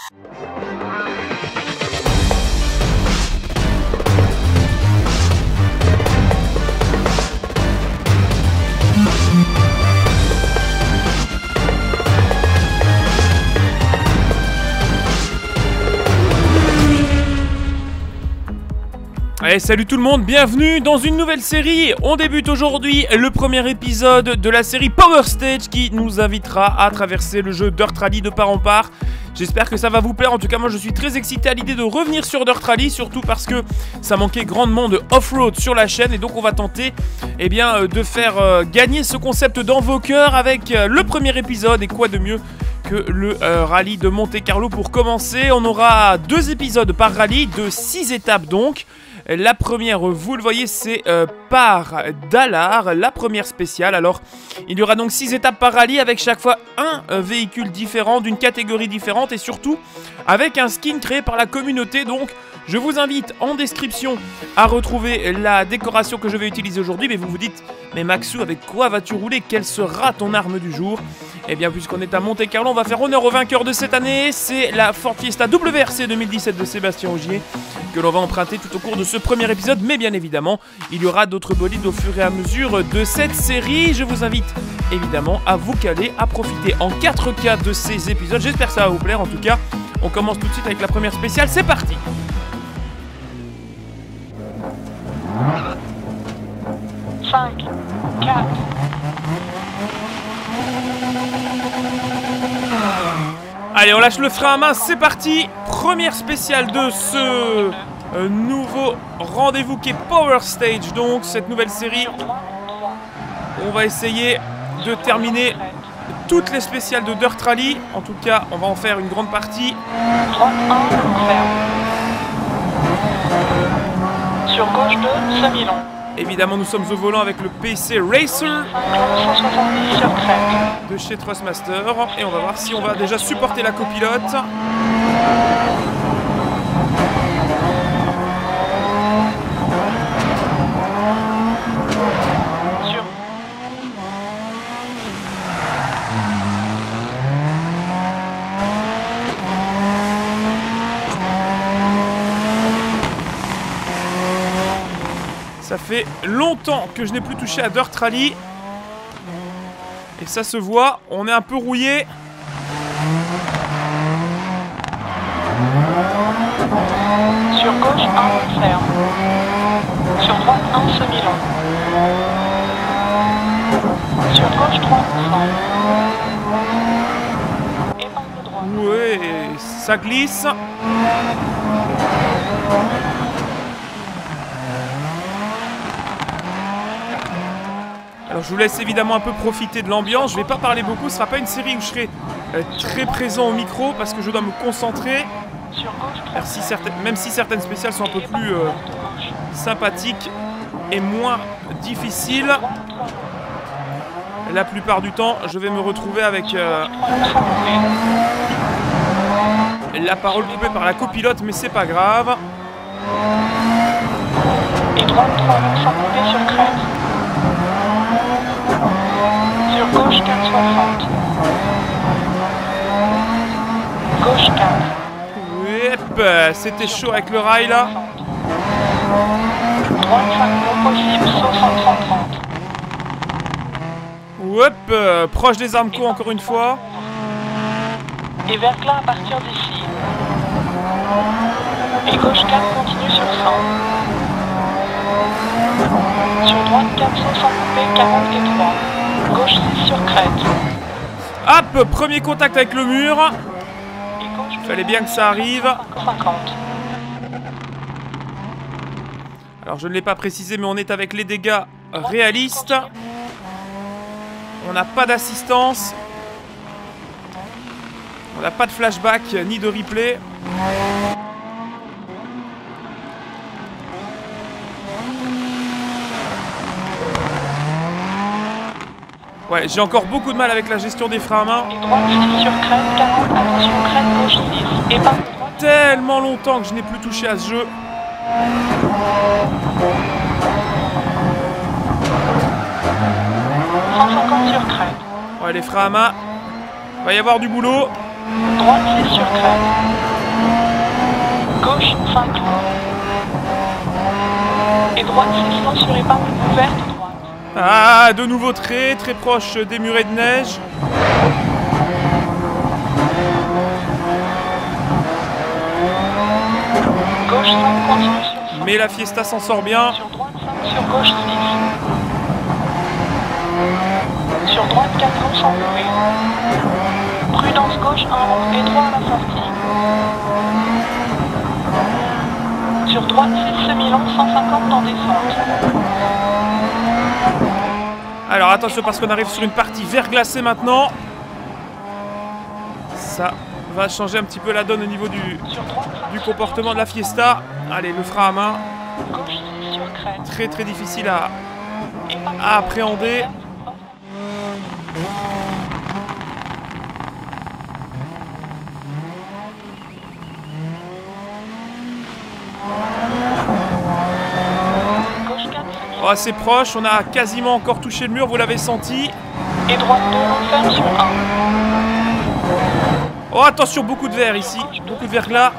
Allez, salut tout le monde, bienvenue dans une nouvelle série. On débute aujourd'hui le premier épisode de la série Power Stage qui nous invitera à traverser le jeu Dirt Rally de part en part. J'espère que ça va vous plaire, en tout cas moi je suis très excité à l'idée de revenir sur Dirt Rally, surtout parce que ça manquait grandement de off-road sur la chaîne et donc on va tenter de faire gagner ce concept dans vos cœurs avec le premier épisode. Et quoi de mieux que le rallye de Monte-Carlo pour commencer. On aura 2 épisodes par rallye de 6 étapes donc. La première, vous le voyez, c'est par Dallar, la première spéciale. Alors, il y aura donc 6 étapes par rallye avec chaque fois un véhicule différent, d'une catégorie différente et surtout avec un skin créé par la communauté. Donc, je vous invite en description à retrouver la décoration que je vais utiliser aujourd'hui. Mais vous vous dites, mais Maxou, avec quoi vas-tu rouler? Quelle sera ton arme du jour? Eh bien, puisqu'on est à Monte-Carlo, on va faire honneur au vainqueur de cette année. C'est la Ford Fiesta WRC 2017 de Sébastien Ogier que l'on va emprunter tout au cours de ce premier épisode. Mais bien évidemment, il y aura d'autres bolides au fur et à mesure de cette série. Je vous invite évidemment à vous caler, à profiter en 4K de ces épisodes. J'espère que ça va vous plaire. En tout cas, on commence tout de suite avec la première spéciale. C'est parti! Cinq, 4. Allez, on lâche le frein à main, c'est parti. Première spéciale de ce nouveau rendez-vous qui est Power Stage, donc cette nouvelle série. On va essayer de terminer toutes les spéciales de Dirt Rally. En tout cas, on va en faire une grande partie. Sur gauche de Saint-Milan. Évidemment, nous sommes au volant avec le PC Racer de chez Thrustmaster. Et on va voir si on va déjà supporter la copilote. Ça fait longtemps que je n'ai plus touché à Dirt Rally. Et ça se voit, on est un peu rouillé. Sur gauche, 1 ferme. Sur droite, 1 semi-long. Sur gauche, 3 et par le droit. Ouais, ça glisse. Alors je vous laisse évidemment un peu profiter de l'ambiance. Je ne vais pas parler beaucoup, ce ne sera pas une série où je serai très présent au micro parce que je dois me concentrer. Même si certaines spéciales sont un peu plus sympathiques et moins difficiles, la plupart du temps je vais me retrouver avec la parole coupée par la copilote, mais c'est pas grave. Et droite 3 sans couper sur crête. Sur gauche 460. Gauche 4. Yep, c'était chaud avec le rail là. Droite 5 non possible, sauf en 30-30. Hop, proche des Armco encore une fois. Et verglas à partir d'ici. Et gauche 4 continue sur 100. Sur droite 400 sans couper, 40 et 3. Gauche 6 sur crête. Hop, premier contact avec le mur. Il fallait bien que ça arrive. 50. Alors je ne l'ai pas précisé, mais on est avec les dégâts réalistes. On n'a pas d'assistance. On n'a pas de flashback ni de replay. Ouais, j'ai encore beaucoup de mal avec la gestion des freins à main. Et droite 6 sur crête, 40, attention, crête gauche 6. Et par droite. Tellement longtemps que je n'ai plus touché à ce jeu. 150 sur crête. Ouais, les freins à main. Va y avoir du boulot. Droite 6 sur crête. Gauche 5 longs. Et droite 6 longs sur épingle ouverte droite. Ah, de nouveau très proche des murets de neige. Gauche 5 continue sur 5. Mais la Fiesta s'en sort bien. Sur droite 5 sur gauche 6. Sur droite 4 longs sans couper. Prudence gauche 1 long et droit à la sortie. Sur droite 6 semi-long 150 en descente. Alors attention parce qu'on arrive sur une partie verglacée maintenant. Ça va changer un petit peu la donne au niveau du comportement de la Fiesta. Allez, le frein à main. Gauche 6 sur crête. Très difficile à appréhender. Oh, c'est proche, on a quasiment encore touché le mur, vous l'avez senti. Et droite 2 long ferme sur 1. Oh, attention, beaucoup de verre ici, beaucoup de verglas.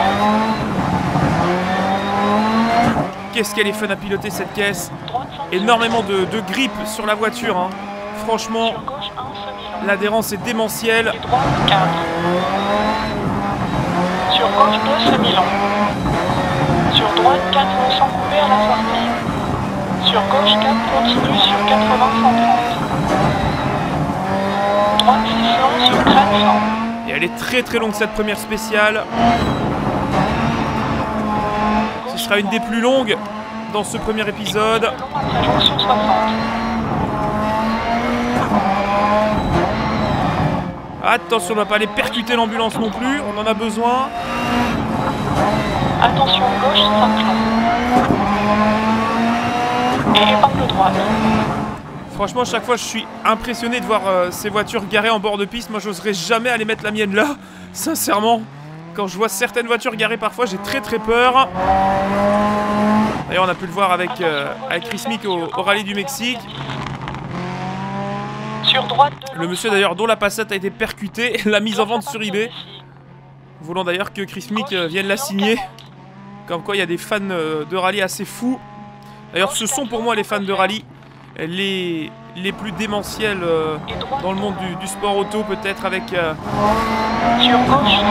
Qu'est-ce qu'elle est fun à piloter cette caisse. Énormément de grip sur la voiture, hein. Franchement, l'adhérence est démentielle. Et droite 4. Sur gauche 2 semi-long. Sur droite 4 longs sans couper à la sortie. Sur gauche 4 continue sur 80-130. Droite 6 long sur crête 100. Et elle est très longue cette première spéciale. Ce sera une des plus longues dans ce premier épisode. Après jonction 60. Attention, on ne va pas aller percuter l'ambulance non plus, on en a besoin. Attention gauche 5 longs. Et épingle droite. Franchement, chaque fois, je suis impressionné de voir ces voitures garées en bord de piste. Moi, j'oserais jamais aller mettre la mienne là. Sincèrement, quand je vois certaines voitures garées parfois, j'ai très peur. D'ailleurs, on a pu le voir avec Chris Meek au rallye du Mexique. Sur droite, Le monsieur d'ailleurs dont la Passat a été percutée, l'a mise en vente sur eBay. Voulons d'ailleurs que Chris Meek vienne la signer. Comme quoi, il y a des fans de rallye assez fous. D'ailleurs, ce sont pour moi les fans de rallye les plus démentiels dans le monde du sport auto, peut-être avec sur gauche 5.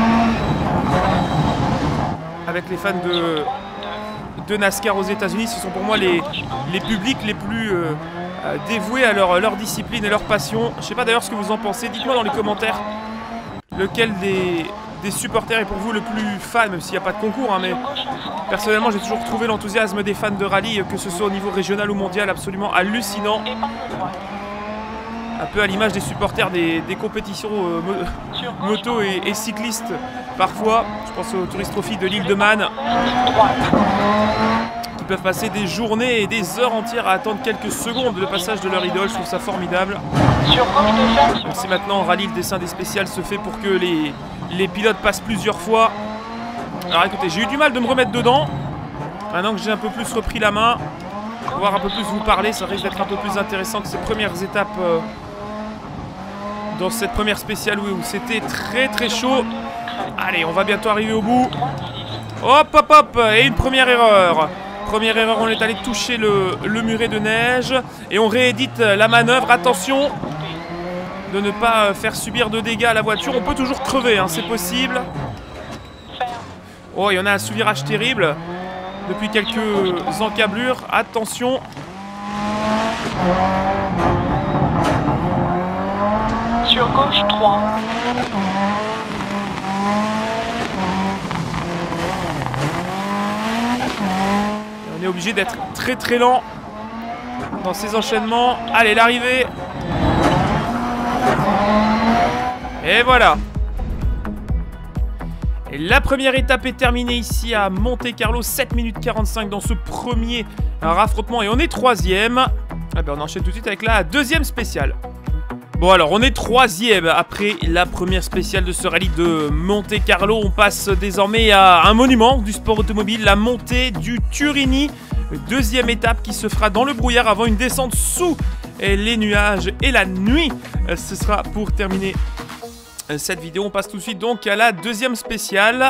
avec les fans de NASCAR aux États-Unis. Ce sont pour moi les publics les plus dévoués à leur discipline et leur passion. Je sais pas d'ailleurs ce que vous en pensez. Dites-moi dans les commentaires lequel des supporters est pour vous le plus fan, même s'il n'y a pas de concours, hein, mais personnellement j'ai toujours trouvé l'enthousiasme des fans de rallye, que ce soit au niveau régional ou mondial, absolument hallucinant. Un peu à l'image des supporters des compétitions moto et cyclistes parfois. Je pense au Tourist Trophy de l'île de Man, qui peuvent passer des journées et des heures entières à attendre quelques secondes le passage de leur idole. Je trouve ça formidable. C'est maintenant en rallye, le dessin des spéciales se fait pour que les pilotes passent plusieurs fois. Alors écoutez, j'ai eu du mal de me remettre dedans. Maintenant que j'ai un peu plus repris la main, pouvoir un peu plus vous parler, ça risque d'être un peu plus intéressant que ces premières étapes dans cette première spéciale où c'était très chaud. Allez, on va bientôt arriver au bout. Hop, et une première erreur. Première erreur, on est allé toucher le muret de neige. Et on réédite la manœuvre. Attention de ne pas faire subir de dégâts à la voiture. On peut toujours crever, hein, c'est possible. Oh, il y en a un sous-virage terrible depuis quelques encablures. Attention. Sur gauche 3. On est obligé d'être très lent dans ces enchaînements. Allez, l'arrivée. Et voilà. Et la première étape est terminée ici à Monte-Carlo. 7 minutes 45 dans ce premier raffrontement. Et on est troisième. Ah ben on enchaîne tout de suite avec la deuxième spéciale. Bon alors, on est troisième après la première spéciale de ce rallye de Monte-Carlo. On passe désormais à un monument du sport automobile, la montée du Turini. Deuxième étape qui se fera dans le brouillard avant une descente sous les nuages. Et la nuit, ce sera pour terminer cette vidéo. On passe tout de suite donc à la deuxième spéciale.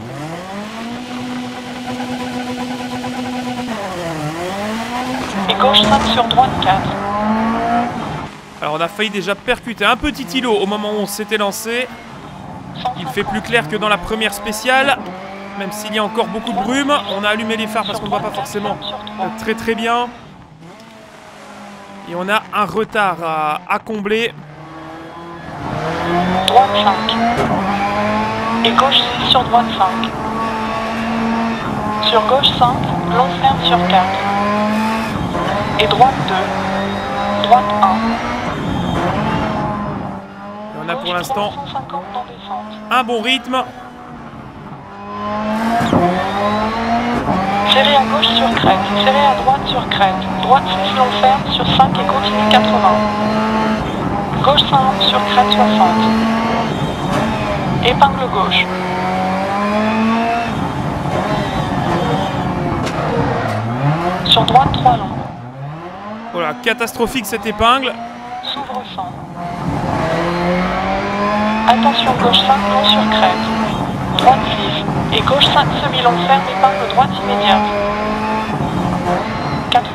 Et gauche 5 sur droite 4. Alors on a failli déjà percuter un petit îlot au moment où on s'était lancé. Il fait plus clair que dans la première spéciale, même s'il y a encore beaucoup de brume. On a allumé les phares parce qu'on ne voit pas forcément très bien. Et on a un retard à combler. Droite 5. Et gauche 6 sur droite 5. Sur gauche 5, long ferme sur 4. Et droite 2. Droite 1. Et on a pour l'instant 150 dans descente. un bon rythme. Serré à gauche sur crête, serré à droite sur crête. Droite 6 long ferme sur 5 et continue 80. Gauche 5 long sur crête 60. Épingle gauche. Sur droite 3 long. Voilà, catastrophique cette épingle. S'ouvre 100. Attention gauche 5 long sur crête. Droite 6. Et gauche 5 semi-long ferme, épingle droite immédiate. 80.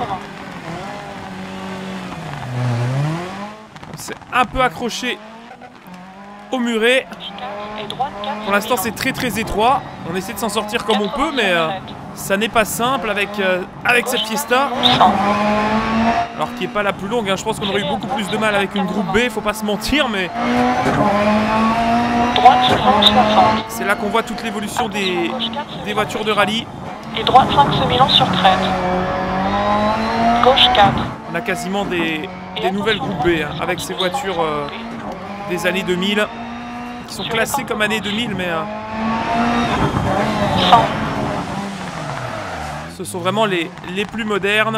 C'est un peu accroché au muret. Et droite 4. Pour l'instant c'est très étroit. On essaie de s'en sortir comme on peut, mais ça n'est pas simple avec cette Fiesta. Alors qui n'est pas la plus longue, hein. Je pense qu'on aurait eu beaucoup plus de mal avec une groupe B, faut pas se mentir, mais Droite 60. c'est là qu'on voit toute l'évolution des voitures de rallye. Et droite 5 semi-long sur crête. Gauche 4. On a quasiment des nouvelles groupes B, hein, avec ces voitures des années 2000 qui sont classées comme années 2000, mais 100. ce sont vraiment les plus modernes.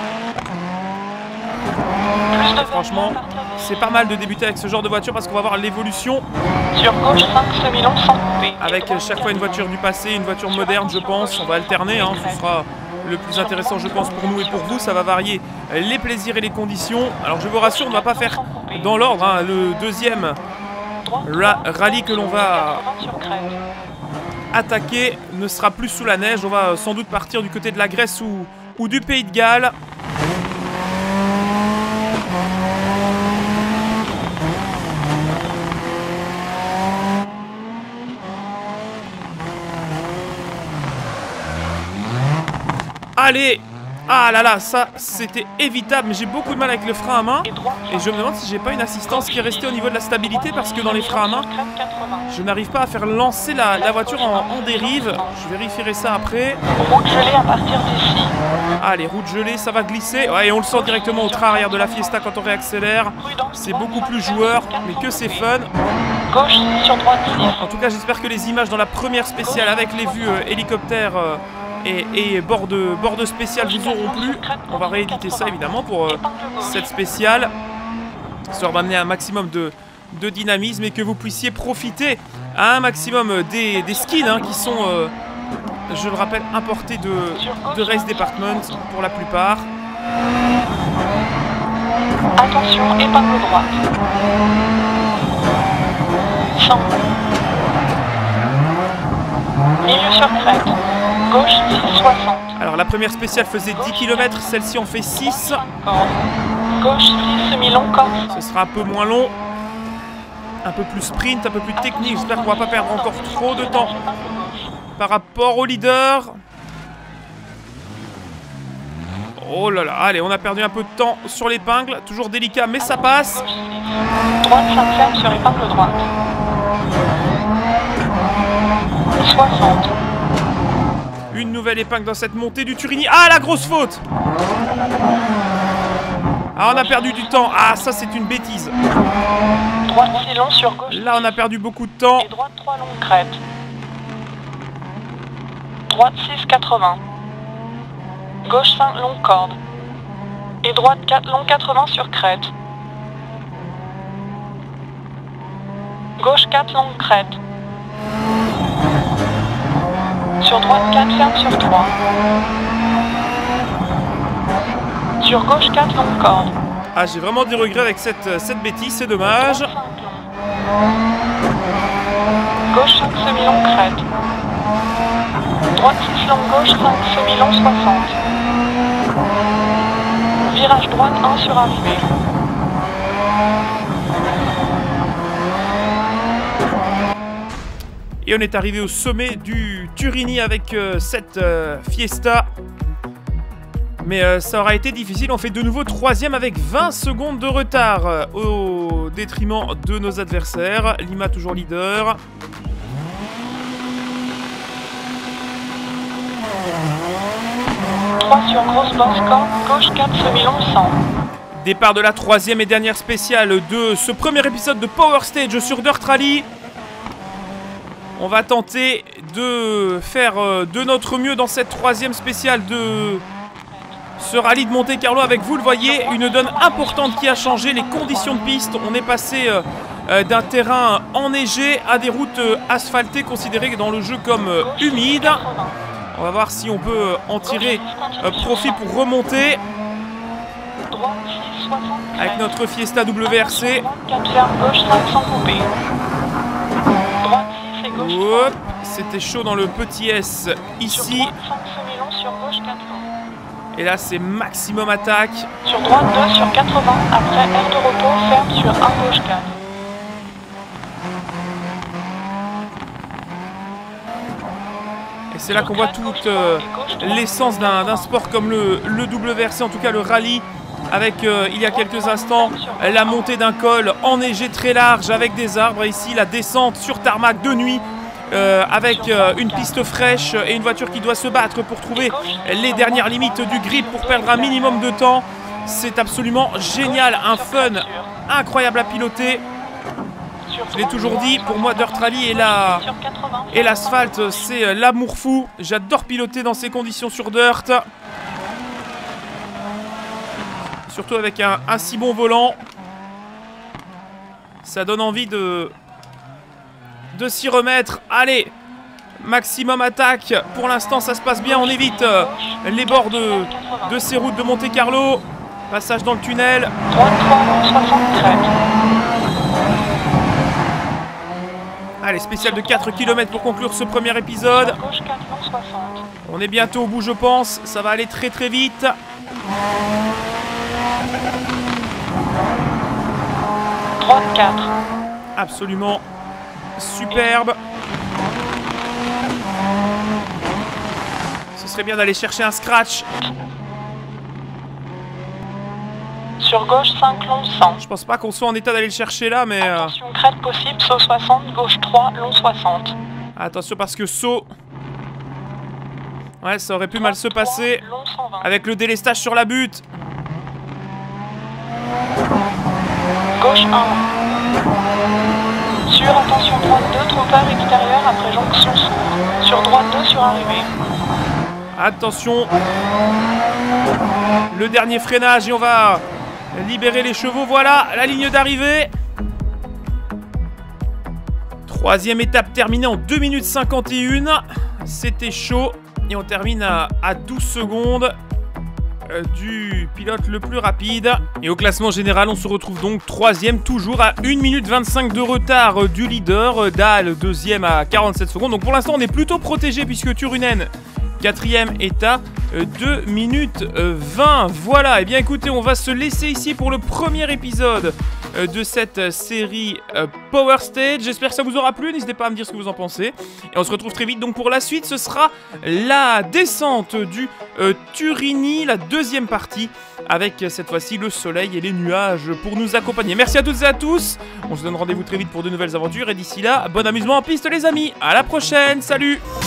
Plus de Franchement, c'est pas mal de débuter avec ce genre de voiture parce qu'on va voir l'évolution sur gauche 5 semi-long sans couper. avec chaque fois une voiture du passé, une voiture moderne, je pense. On va alterner, hein, ce sera le plus intéressant, je pense, pour nous et pour vous. Ça va varier les plaisirs et les conditions. Alors je vous rassure, on ne va pas faire dans l'ordre, hein. Le deuxième rallye que l'on va attaquer ne sera plus sous la neige. On va sans doute partir du côté de la Grèce ou du Pays de Galles. Allez! Ah là là, ça c'était évitable, mais j'ai beaucoup de mal avec le frein à main. Et je me demande si j'ai pas une assistance qui est restée au niveau de la stabilité, parce que dans les freins à main, je n'arrive pas à faire lancer la voiture en dérive. Je vérifierai ça après. Route gelée à partir d'ici. Allez, route gelée, ça va glisser. Ouais, et on le sent directement au train arrière de la Fiesta quand on réaccélère. C'est beaucoup plus joueur, mais que c'est fun. Gauche sur droite 6. En tout cas, j'espère que les images dans la première spéciale avec les vues hélicoptères et bord de spécial vous auront plu. On va rééditer ça évidemment pour cette spéciale. Ça va amener un maximum de dynamisme et que vous puissiez profiter à un maximum des skins, hein, qui sont, je le rappelle, importés de Race Department pour la plupart. Attention, épingle droite. 100. Milieu sur crête. Gauche 6,60. Alors la première spéciale faisait 10 km, celle-ci en fait 6. Gauche 6 semi-long corde. Ce sera un peu moins long, un peu plus sprint, un peu plus technique. J'espère qu'on va pas perdre encore trop de temps par rapport au leader. Oh là là, allez, on a perdu un peu de temps sur l'épingle. Toujours délicat, mais ça passe. Droite 5 ferme sur épingle droite. 60. Une nouvelle épingle dans cette montée du Turini. Ah, la grosse faute! Ah, on a perdu du temps. Ah, ça, c'est une bêtise. Droite 6 long sur gauche. Là, on a perdu beaucoup de temps. Et droite 3 long crête. Droite 6, 80. Gauche 5 long corde. Et droite 4 long 80 sur crête. Gauche 4 long crête. Sur droite 4 ferme sur 3. Sur gauche 4 long corde. Ah, j'ai vraiment des regrets avec cette bêtise, c'est dommage. Droite 5 long. gauche 5 semi-long crête. Droite 6 long gauche 5 semi-long 60. Virage droite 1 sur arrivée. Et on est arrivé au sommet du Turini avec cette Fiesta. Mais ça aura été difficile. On fait de nouveau 3e avec 20 secondes de retard au détriment de nos adversaires. Lima toujours leader. Sur grosse basse corde, gauche 4 semi-long 100. Départ de la 3e et dernière spéciale de ce premier épisode de Power Stage sur Dirt Rally. On va tenter de faire de notre mieux dans cette 3e spéciale de ce rallye de Monte Carlo avec, vous le voyez, une donne importante qui a changé les conditions de piste. On est passé d'un terrain enneigé à des routes asphaltées considérées dans le jeu comme humides. On va voir si on peut en tirer profit pour remonter avec notre Fiesta WRC. Hop, c'était chaud dans le petit S ici. Et là c'est maximum attaque. Sur droite 2 sur 80, après aire de repos, ferme sur 1 gauche 4. Et c'est là qu'on voit toute l'essence d'un sport comme le WRC, en tout cas le rallye, avec il y a quelques instants la montée d'un col enneigé très large avec des arbres, et ici la descente sur tarmac de nuit avec une piste fraîche et une voiture qui doit se battre pour trouver les dernières limites du grip pour perdre un minimum de temps. C'est absolument génial, un fun incroyable à piloter. Je l'ai toujours dit, pour moi Dirt Rally et l'asphalte, c'est l'amour fou. J'adore piloter dans ces conditions sur Dirt. Surtout avec un si bon volant. Ça donne envie de s'y remettre. Allez, maximum attaque. Pour l'instant ça se passe bien, on évite les bords de ces routes de Monte Carlo. Passage dans le tunnel. Allez, spécial de 4 km pour conclure ce premier épisode. On est bientôt au bout, je pense. Ça va aller très très vite. Droite 4. Absolument superbe. Ce serait bien d'aller chercher un scratch. Sur gauche 5 long 100. Je pense pas qu'on soit en état d'aller le chercher là, mais... Attention, crête possible, saut 60, gauche 3, long 60. Attention parce que saut... Ouais, ça aurait pu mal se passer. Avec le délestage sur la butte. Gauche 1. Sur, attention, droite 2, trompeur extérieur après jonction sourde. Sur droite 2 sur arrivée. Attention. Le dernier freinage et on va... libérer les chevaux, voilà la ligne d'arrivée. 3e étape terminée en 2 minutes 51. C'était chaud. Et on termine à 12 secondes du pilote le plus rapide. Et au classement général, on se retrouve donc 3e, toujours à 1 minute 25 de retard du leader. Dahl 2e à 47 secondes. Donc pour l'instant, on est plutôt protégé puisque Turunen 4e est à 2 minutes 20. Voilà, et bien écoutez, on va se laisser ici pour le premier épisode de cette série Power Stage. J'espère que ça vous aura plu, n'hésitez pas à me dire ce que vous en pensez. Et on se retrouve très vite donc pour la suite, ce sera la descente du Turini, la 2e partie, avec cette fois-ci le soleil et les nuages pour nous accompagner. Merci à toutes et à tous, on se donne rendez-vous très vite pour de nouvelles aventures, et d'ici là, bon amusement en piste les amis, à la prochaine, salut!